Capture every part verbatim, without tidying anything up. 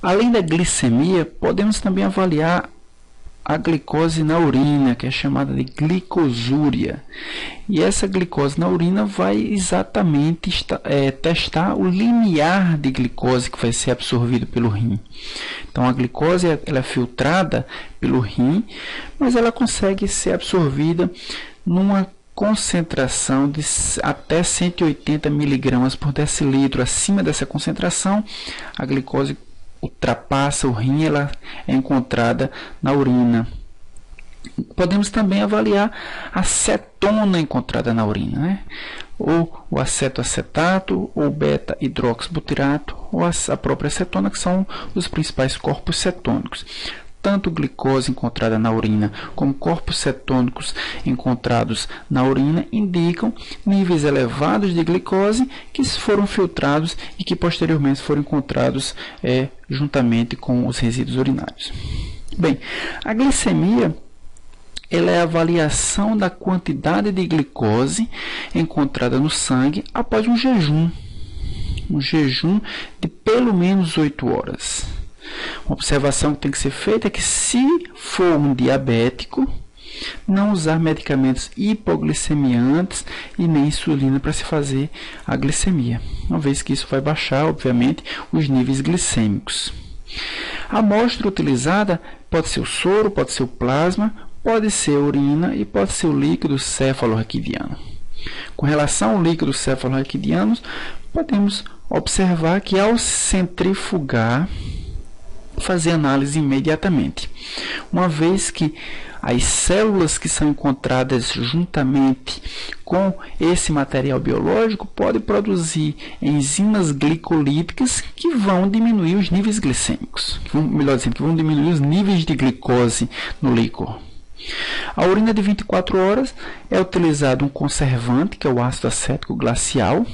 Além da glicemia, podemos também avaliar a glicose na urina, que é chamada de glicosúria. E essa glicose na urina vai exatamente esta, é, testar o limiar de glicose que vai ser absorvido pelo rim. Então, a glicose ela é filtrada pelo rim, mas ela consegue ser absorvida numa concentração de até cento e oitenta miligramas por decilitro. Acima dessa concentração, a glicose ultrapassa o rim, ela é encontrada na urina. Podemos também avaliar a cetona encontrada na urina, né? Ou o acetoacetato, ou beta-hidroxibutirato, ou a própria cetona, que são os principais corpos cetônicos. Tanto glicose encontrada na urina como corpos cetônicos encontrados na urina indicam níveis elevados de glicose que foram filtrados e que posteriormente foram encontrados é, juntamente com os resíduos urinários. Bem, a glicemia ela é a avaliação da quantidade de glicose encontrada no sangue após um jejum, um jejum de pelo menos oito horas. Uma observação que tem que ser feita é que, se for um diabético, não usar medicamentos hipoglicemiantes e nem insulina para se fazer a glicemia, uma vez que isso vai baixar, obviamente, os níveis glicêmicos. A amostra utilizada pode ser o soro, pode ser o plasma, pode ser a urina e pode ser o líquido cefalorraquidiano. Com relação ao líquido cefalorraquidiano, podemos observar que, ao centrifugar, fazer análise imediatamente, uma vez que as células que são encontradas juntamente com esse material biológico podem produzir enzimas glicolíticas que vão diminuir os níveis glicêmicos, que vão, melhor dizendo, que vão diminuir os níveis de glicose no líquor. A urina de vinte e quatro horas é utilizado um conservante, que é o ácido acético glacial,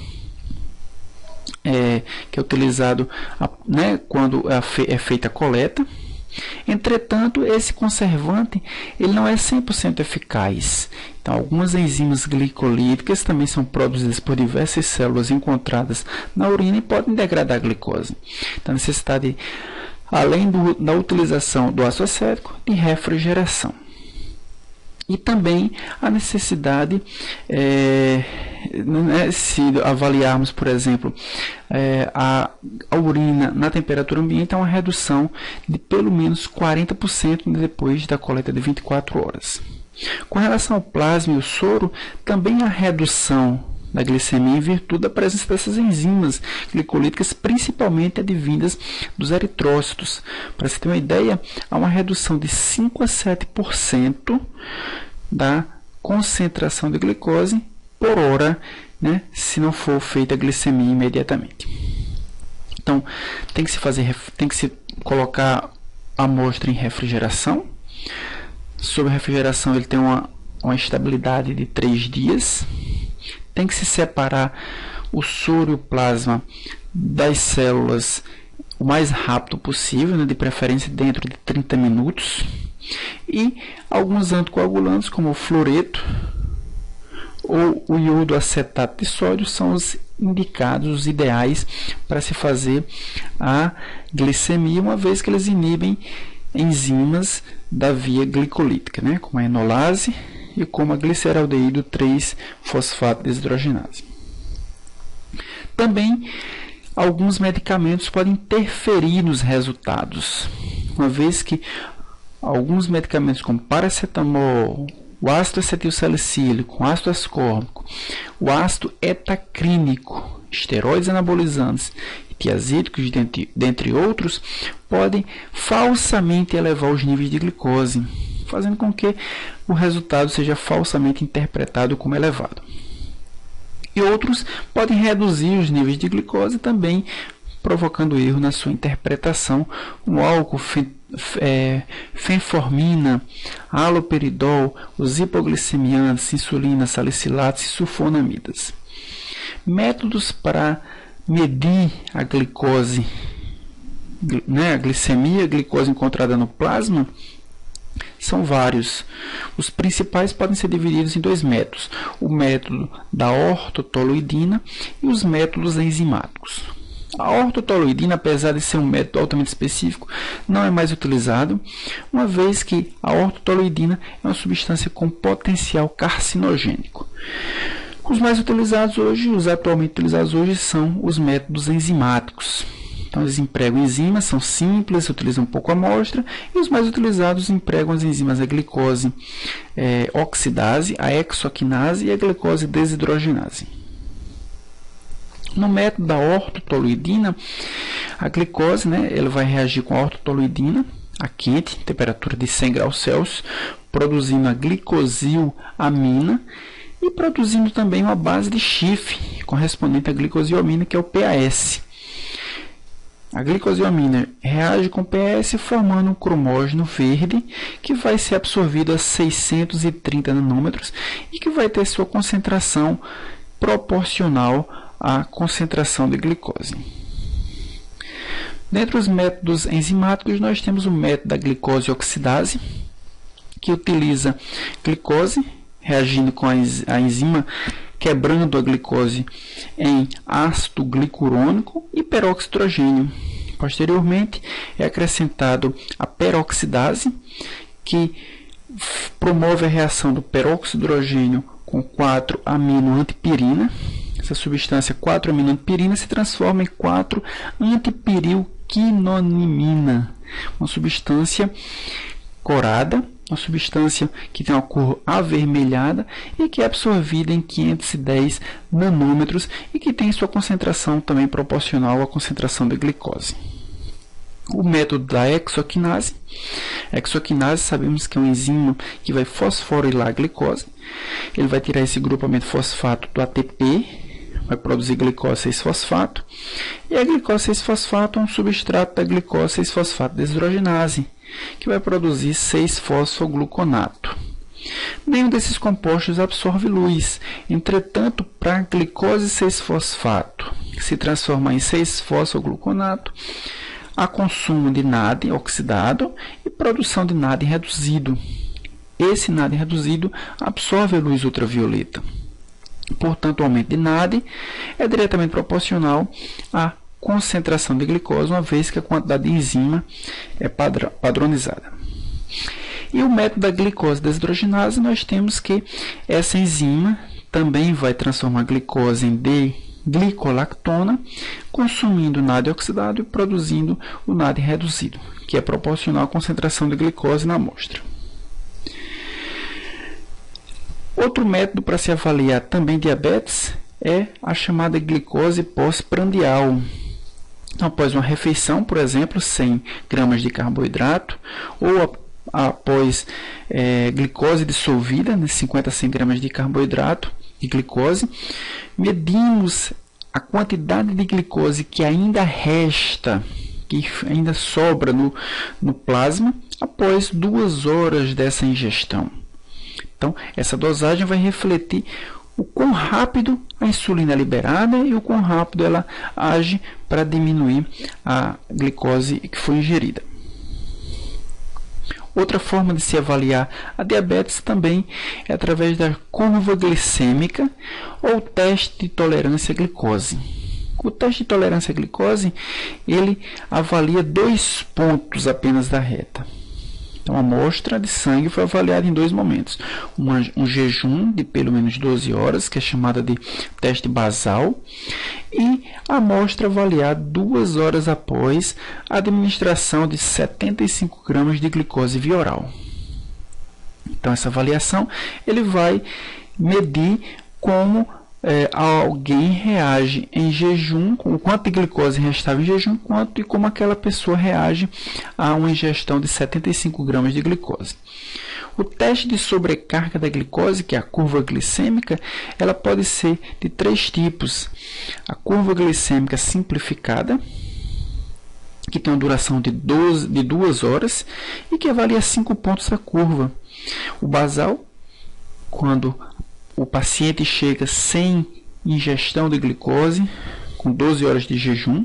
É, que é utilizado né, quando é feita a coleta. Entretanto, esse conservante ele não é cem por cento eficaz. Então, algumas enzimas glicolíticas também são produzidas por diversas células encontradas na urina e podem degradar a glicose. Então, a necessidade, além do, da utilização do ácido acético, de refrigeração. E também a necessidade, é, né, se avaliarmos, por exemplo, é, a, a urina na temperatura ambiente, há uma redução de pelo menos quarenta por cento depois da coleta de vinte e quatro horas. Com relação ao plasma e o soro, também há redução da glicemia em virtude da presença dessas enzimas glicolíticas, principalmente advindas dos eritrócitos. Para você ter uma ideia, há uma redução de cinco a sete por cento da concentração de glicose por hora, né, se não for feita a glicemia imediatamente. Então, tem que se fazer, tem que se colocar a amostra em refrigeração. Sob refrigeração, ele tem uma, uma estabilidade de três dias. Tem que se separar o soro e o plasma das células o mais rápido possível, né, de preferência dentro de trinta minutos. E alguns anticoagulantes, como o fluoreto ou o iodo acetato de sódio, são os indicados, os ideais para se fazer a glicemia, uma vez que eles inibem enzimas da via glicolítica, né, como a enolase e como a gliceraldeído três fosfato desidrogenase. Também alguns medicamentos podem interferir nos resultados, uma vez que alguns medicamentos como paracetamol, o ácido acetilsalicílico, o ácido ascórbico, o ácido etacrínico, esteroides anabolizantes e tiazídicos, dentre, dentre outros, podem falsamente elevar os níveis de glicose, fazendo com que o resultado seja falsamente interpretado como elevado. E outros podem reduzir os níveis de glicose também, provocando erro na sua interpretação, como álcool, é, fenformina, haloperidol, os hipoglicemiantes, insulina, salicilatos e sulfonamidas. Métodos para medir a glicose, né, a glicemia, a glicose encontrada no plasma, são vários. Os principais podem ser divididos em dois métodos: o método da ortotoluidina e os métodos enzimáticos. A ortotoluidina, apesar de ser um método altamente específico, não é mais utilizado, uma vez que a ortotoluidina é uma substância com potencial carcinogênico. Os mais utilizados hoje, os atualmente utilizados hoje, são os métodos enzimáticos. Então, eles empregam enzimas, são simples, utilizam pouco amostra, e os mais utilizados empregam as enzimas da glicose é, oxidase, a hexoquinase e a glicose desidrogenase. No método da ortotoluidina, a glicose, né, ela vai reagir com a ortotoluidina a quente, temperatura de cem graus Celsius, produzindo a glicosilamina e produzindo também uma base de chifre correspondente à glicosilamina, que é o P A S. A glicosilamina reage com P A S formando um cromógeno verde que vai ser absorvido a seiscentos e trinta nanômetros e que vai ter sua concentração proporcional à concentração de glicose. Dentre os métodos enzimáticos, nós temos o método da glicose oxidase, que utiliza glicose reagindo com a enzima quebrando a glicose em ácido glicurônico e peróxido de hidrogênio. Posteriormente, é acrescentado a peroxidase, que promove a reação do peróxido de hidrogênio com quatro amino antipirina. Essa substância quatro amino antipirina se transforma em quatro antipirilquinonimina, uma substância corada, uma substância que tem uma cor avermelhada e que é absorvida em quinhentos e dez nanômetros e que tem sua concentração também proporcional à concentração de glicose. O método da hexoquinase. A hexoquinase, sabemos que é um enzima que vai fosforilar a glicose. Ele vai tirar esse grupamento fosfato do A T P, vai produzir glicose seis fosfato. E a glicose seis fosfato é um substrato da glicose seis fosfato desidrogenase, que vai produzir seis fosfogluconato. Nenhum desses compostos absorve luz. Entretanto, para a glicose seis fosfato se transformar em seis fosfogluconato, há consumo de NAD oxidado e produção de NAD reduzido. Esse NAD reduzido absorve a luz ultravioleta. Portanto, o aumento de NAD é diretamente proporcional à concentração de glicose, uma vez que a quantidade de enzima é padronizada. E o método da glicose desidrogenase, nós temos que essa enzima também vai transformar a glicose em D-glicolactona, consumindo o NAD oxidado e produzindo o NAD reduzido, que é proporcional à concentração de glicose na amostra. Outro método para se avaliar também diabetes é a chamada glicose pós-prandial. Após uma refeição, por exemplo, cem gramas de carboidrato, ou após é, glicose dissolvida, né, cinquenta a cem gramas de carboidrato de glicose, medimos a quantidade de glicose que ainda resta, que ainda sobra no, no plasma, após duas horas dessa ingestão. Então, essa dosagem vai refletir o quão rápido a insulina é liberada e o quão rápido ela age para diminuir a glicose que foi ingerida. Outra forma de se avaliar a diabetes também é através da curva glicêmica ou teste de tolerância à glicose. O teste de tolerância à glicose, ele avalia dois pontos apenas da reta. Então, a amostra de sangue foi avaliada em dois momentos. Uma, um jejum de pelo menos doze horas, que é chamada de teste basal, e a amostra avaliada duas horas após a administração de setenta e cinco gramas de glicose via oral. Então, essa avaliação ele vai medir como É, alguém reage em jejum, com o quanto de glicose restava em jejum, quanto e como aquela pessoa reage a uma ingestão de setenta e cinco gramas de glicose. O teste de sobrecarga da glicose, que é a curva glicêmica, ela pode ser de três tipos. A curva glicêmica simplificada, que tem uma duração de, doze, de duas horas e que avalia cinco pontos da curva. O basal, quando o paciente chega sem ingestão de glicose, com doze horas de jejum,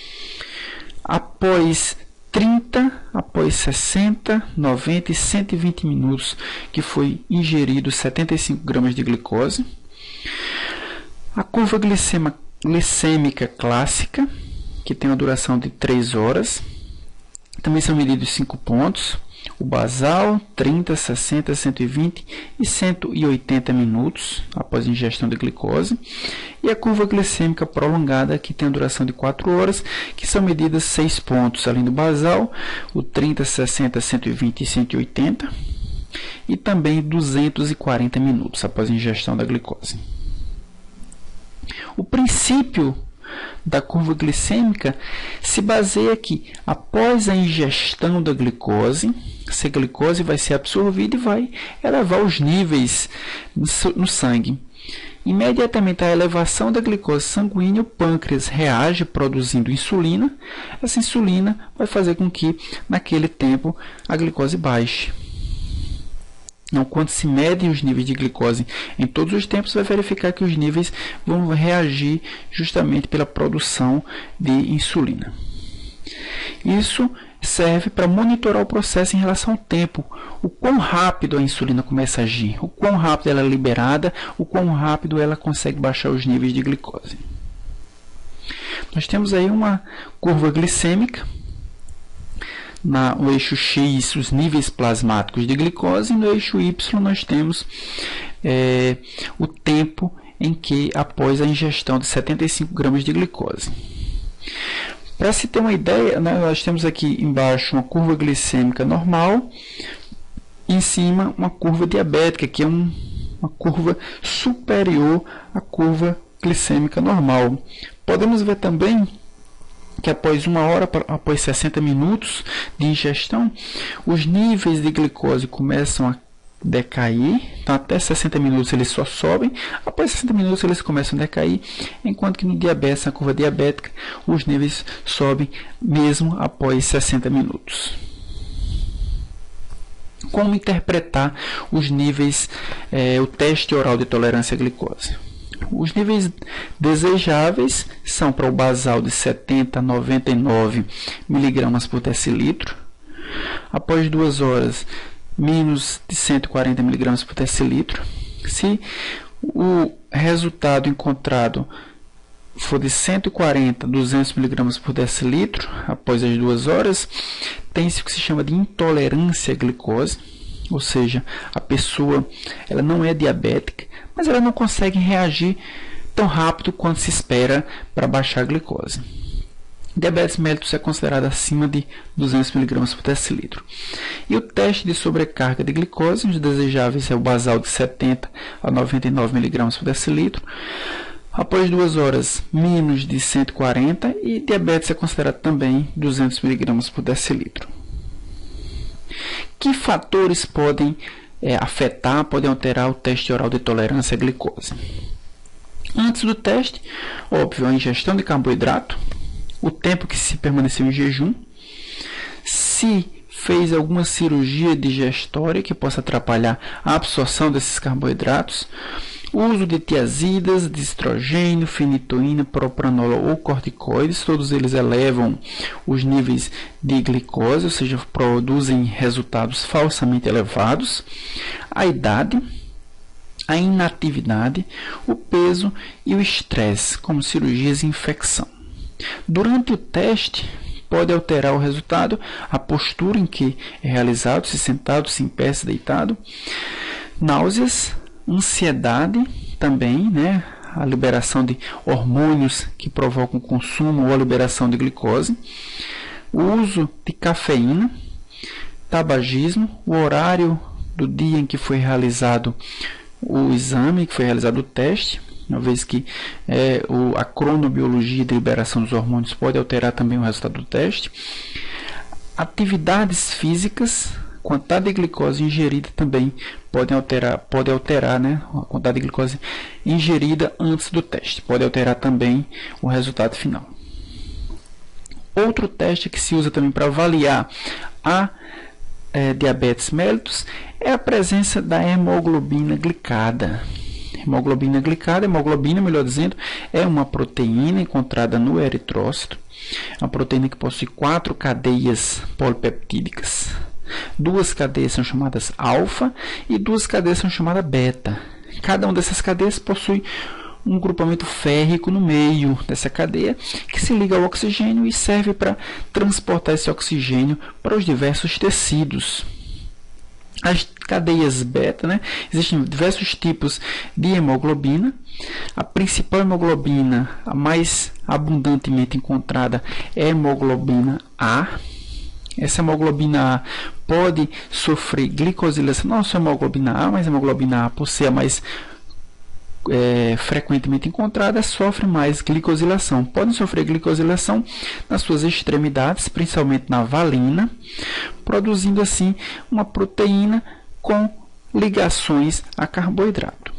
após trinta, após sessenta, noventa e cento e vinte minutos que foi ingerido setenta e cinco gramas de glicose. A curva glicema, glicêmica clássica, que tem uma duração de três horas. Também são medidos cinco pontos. O basal, trinta, sessenta, cento e vinte e cento e oitenta minutos após a ingestão de glicose. E a curva glicêmica prolongada, que tem a duração de quatro horas, que são medidas seis pontos, além do basal, o trinta, sessenta, cento e vinte e cento e oitenta. E também duzentos e quarenta minutos após a ingestão da glicose. O princípio da curva glicêmica se baseia que, após a ingestão da glicose, essa glicose vai ser absorvida e vai elevar os níveis no sangue. Imediatamente à elevação da glicose sanguínea, o pâncreas reage produzindo insulina. Essa insulina vai fazer com que, naquele tempo, a glicose baixe. Então, quando se medem os níveis de glicose em todos os tempos, vai verificar que os níveis vão reagir justamente pela produção de insulina. Isso serve para monitorar o processo em relação ao tempo, o quão rápido a insulina começa a agir, o quão rápido ela é liberada, o quão rápido ela consegue baixar os níveis de glicose. Nós temos aí uma curva glicêmica. Na, no eixo X, os níveis plasmáticos de glicose, e no eixo Y nós temos é, o tempo em que após a ingestão de setenta e cinco gramas de glicose. Para se ter uma ideia, né, nós temos aqui embaixo uma curva glicêmica normal, e em cima uma curva diabética, que é um, uma curva superior à curva glicêmica normal. Podemos ver também que após uma hora, após sessenta minutos de ingestão, os níveis de glicose começam a decair. Então, até sessenta minutos eles só sobem, após sessenta minutos eles começam a decair, enquanto que no diabetes, na curva diabética, os níveis sobem mesmo após sessenta minutos. Como interpretar os níveis, é, o teste oral de tolerância à glicose? Os níveis desejáveis são para o basal de setenta a noventa e nove miligramas por decilitro. Após duas horas, menos de cento e quarenta miligramas por decilitro. Se o resultado encontrado for de cento e quarenta a duzentos miligramas por decilitro, após as duas horas, tem-se o que se chama de intolerância à glicose. Ou seja, a pessoa ela não é diabética, mas ela não consegue reagir tão rápido quanto se espera para baixar a glicose. Diabetes mellitus é considerada acima de duzentos miligramas por decilitro. E o teste de sobrecarga de glicose, os desejáveis é o basal de setenta a noventa e nove miligramas por decilitro. Após duas horas, menos de cento e quarenta, e diabetes é considerado também duzentos miligramas por decilitro. Que fatores podem é, afetar, podem alterar o teste oral de tolerância à glicose? Antes do teste, óbvio, a ingestão de carboidrato, o tempo que se permaneceu em jejum, se fez alguma cirurgia digestória que possa atrapalhar a absorção desses carboidratos, o uso de tiazidas, de estrogênio, fenitoína, propranolol ou corticoides, todos eles elevam os níveis de glicose, ou seja, produzem resultados falsamente elevados, a idade, a inatividade, o peso e o estresse, como cirurgias e infecção. Durante o teste, pode alterar o resultado a postura em que é realizado, se sentado, se em pé, se deitado, náuseas, ansiedade também, né? A liberação de hormônios que provocam o consumo ou a liberação de glicose, o uso de cafeína, tabagismo, o horário do dia em que foi realizado o exame, que foi realizado o teste, uma vez que é, o, a cronobiologia de liberação dos hormônios pode alterar também o resultado do teste, atividades físicas, quantidade de glicose ingerida também pode alterar, pode alterar né, a quantidade de glicose ingerida antes do teste, pode alterar também o resultado final. Outro teste que se usa também para avaliar a é, diabetes mellitus é a presença da hemoglobina glicada. Hemoglobina glicada, hemoglobina, melhor dizendo, é uma proteína encontrada no eritrócito, uma proteína que possui quatro cadeias polipeptídicas. Duas cadeias são chamadas alfa e duas cadeias são chamadas beta. Cada uma dessas cadeias possui um grupamento férrico no meio dessa cadeia que se liga ao oxigênio e serve para transportar esse oxigênio para os diversos tecidos. As cadeias beta, né? Existem diversos tipos de hemoglobina. A principal hemoglobina, a mais abundantemente encontrada, é a hemoglobina A. Essa hemoglobina A pode sofrer glicosilação, não só a hemoglobina A, mas a hemoglobina A, por ser a mais é, frequentemente encontrada, sofre mais glicosilação. Podem sofrer glicosilação nas suas extremidades, principalmente na valina, produzindo assim uma proteína com ligações a carboidrato.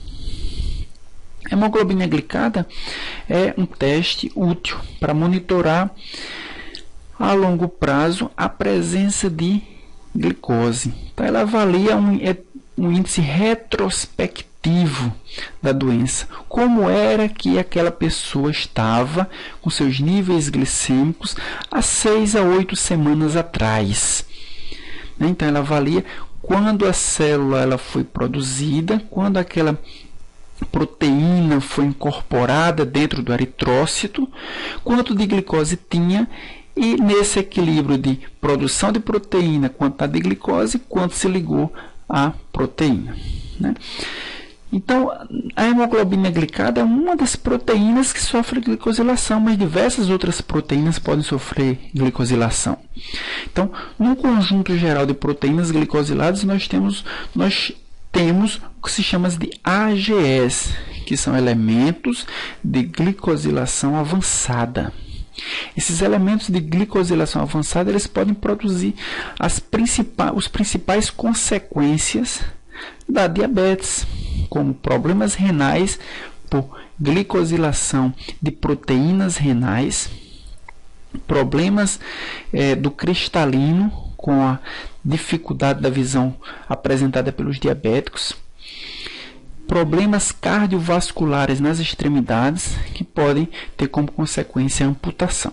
A hemoglobina glicada é um teste útil para monitorar a longo prazo a presença de glicose. Então, ela avalia um, um índice retrospectivo da doença. Como era que aquela pessoa estava com seus níveis glicêmicos há seis a oito semanas atrás. Então, ela avalia quando a célula ela foi produzida, quando aquela proteína foi incorporada dentro do eritrócito, quanto de glicose tinha, e nesse equilíbrio de produção de proteína, quantidade de glicose, quanto se ligou à proteína, né? Então, a hemoglobina glicada é uma das proteínas que sofre glicosilação, mas diversas outras proteínas podem sofrer glicosilação. Então, no conjunto geral de proteínas glicosiladas, nós temos, nós temos o que se chama de A G Es, que são elementos de glicosilação avançada. Esses elementos de glicosilação avançada eles podem produzir as principais, os principais consequências da diabetes, como problemas renais por glicosilação de proteínas renais, problemas é, do cristalino com a dificuldade da visão apresentada pelos diabéticos, problemas cardiovasculares nas extremidades que podem ter como consequência a amputação.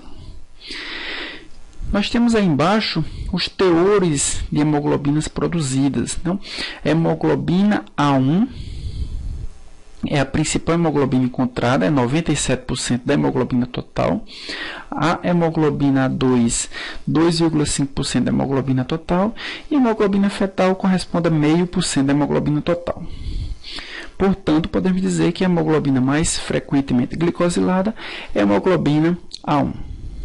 Nós temos aí embaixo os teores de hemoglobinas produzidas. Então, a hemoglobina A um é a principal hemoglobina encontrada, é noventa e sete por cento da hemoglobina total. A hemoglobina A dois, dois vírgula cinco por cento da hemoglobina total. E a hemoglobina fetal corresponde a zero vírgula cinco por cento da hemoglobina total. Portanto, podemos dizer que a hemoglobina mais frequentemente glicosilada é a hemoglobina A um.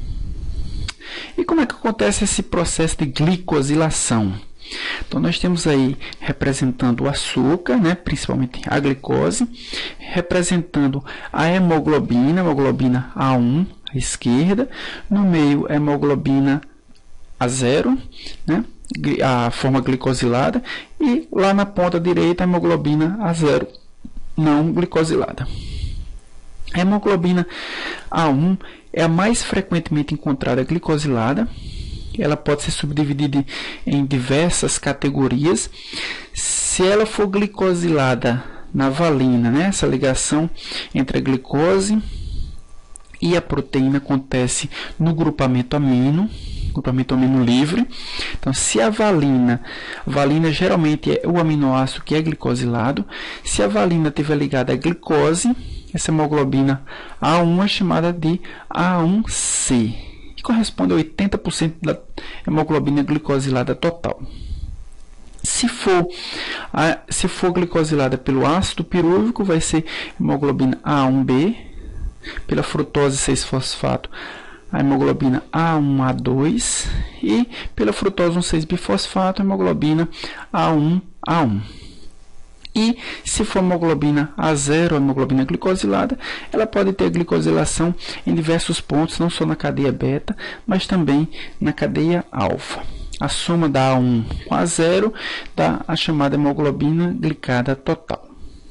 E como é que acontece esse processo de glicosilação? Então, nós temos aí representando o açúcar, né, principalmente a glicose, representando a hemoglobina, a hemoglobina A um, à esquerda, no meio a hemoglobina A zero, né, a forma glicosilada, e lá na ponta direita a hemoglobina A zero, não glicosilada. A hemoglobina A um é a mais frequentemente encontrada glicosilada. Ela pode ser subdividida em diversas categorias. Se ela for glicosilada na valina, né, essa ligação entre a glicose e a proteína acontece no grupamento amino, grupamento amino livre. Então, se a valina, valina geralmente é o aminoácido que é glicosilado, se a valina estiver ligada à glicose, essa hemoglobina A um é chamada de A um C, que corresponde a oitenta por cento da hemoglobina glicosilada total. Se for, a, se for glicosilada pelo ácido pirúvico, vai ser hemoglobina A um B, pela frutose seis fosfato, a hemoglobina A um A dois, e pela frutose um seis bifosfato, a hemoglobina A um A um. E se for hemoglobina A zero, a hemoglobina glicosilada, ela pode ter glicosilação em diversos pontos, não só na cadeia beta, mas também na cadeia alfa. A soma da A um com A zero dá a chamada hemoglobina glicada total.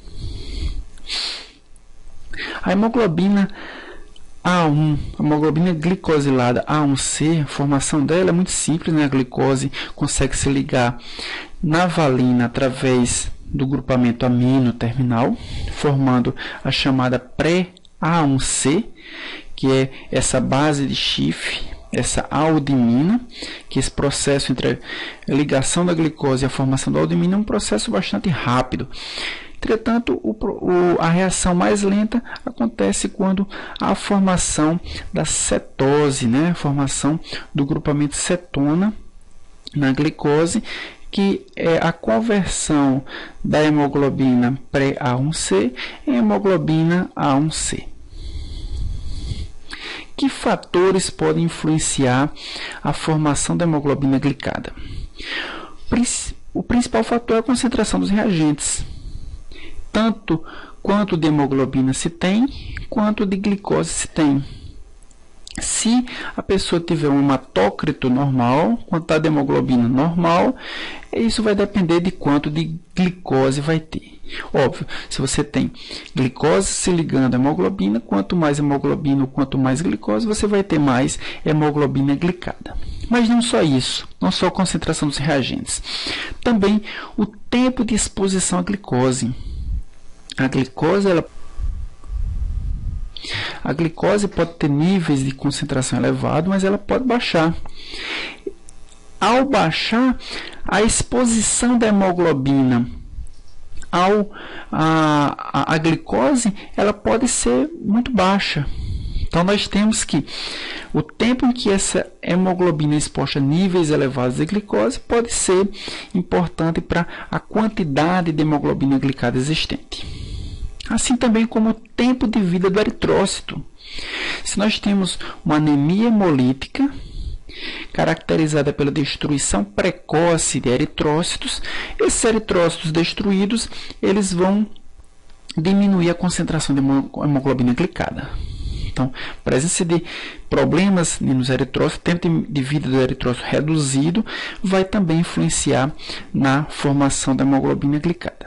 A hemoglobina A um, a hemoglobina glicosilada A um C, a formação dela é muito simples, né? A glicose consegue se ligar na valina através do grupamento amino terminal, formando a chamada pré-A um C, que é essa base de chifre, essa aldimina, que esse processo entre a ligação da glicose e a formação da aldimina é um processo bastante rápido, Entretanto, o, o, a reação mais lenta acontece quando há a formação da cetose, né? A formação do grupamento cetona na glicose, que é a conversão da hemoglobina pré-A um C em hemoglobina A um C. Que fatores podem influenciar a formação da hemoglobina glicada? O principal fator é a concentração dos reagentes, tanto quanto de hemoglobina se tem, quanto de glicose se tem. Se a pessoa tiver um hematócrito normal, quantidade de hemoglobina normal, isso vai depender de quanto de glicose vai ter. Óbvio, se você tem glicose se ligando à hemoglobina, quanto mais hemoglobina, quanto mais glicose, você vai ter mais hemoglobina glicada. Mas não só isso, não só a concentração dos reagentes. Também o tempo de exposição à glicose. A glicose, ela A glicose pode ter níveis de concentração elevado, mas ela pode baixar. Ao baixar, a exposição da hemoglobina ao, a, a, a glicose, ela pode ser muito baixa. Então, nós temos que o tempo em que essa hemoglobina é exposta a níveis elevados de glicose pode ser importante para a quantidade de hemoglobina glicada existente. Assim também como o tempo de vida do eritrócito. Se nós temos uma anemia hemolítica, caracterizada pela destruição precoce de eritrócitos, esses eritrócitos destruídos, eles vão diminuir a concentração de hemoglobina glicada. Então, a presença de problemas nos eritrócitos, tempo de vida do eritrócito reduzido, vai também influenciar na formação da hemoglobina glicada.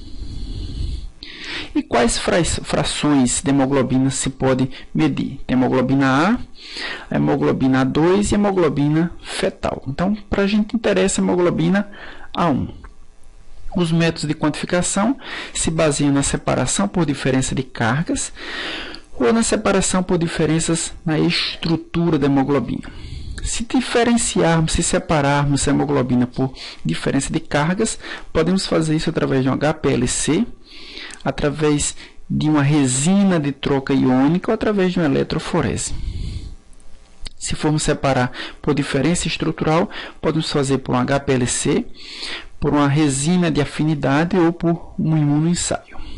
E quais frações de hemoglobina se pode medir? Tem hemoglobina A, a hemoglobina A dois e a hemoglobina fetal. Então, para a gente interessa a hemoglobina A um. Os métodos de quantificação se baseiam na separação por diferença de cargas ou na separação por diferenças na estrutura da hemoglobina. Se diferenciarmos, se separarmos a hemoglobina por diferença de cargas, podemos fazer isso através de um H P L C, através de uma resina de troca iônica ou através de uma eletroforese. Se formos separar por diferença estrutural, podemos fazer por um H P L C, por uma resina de afinidade ou por um imunoensaio.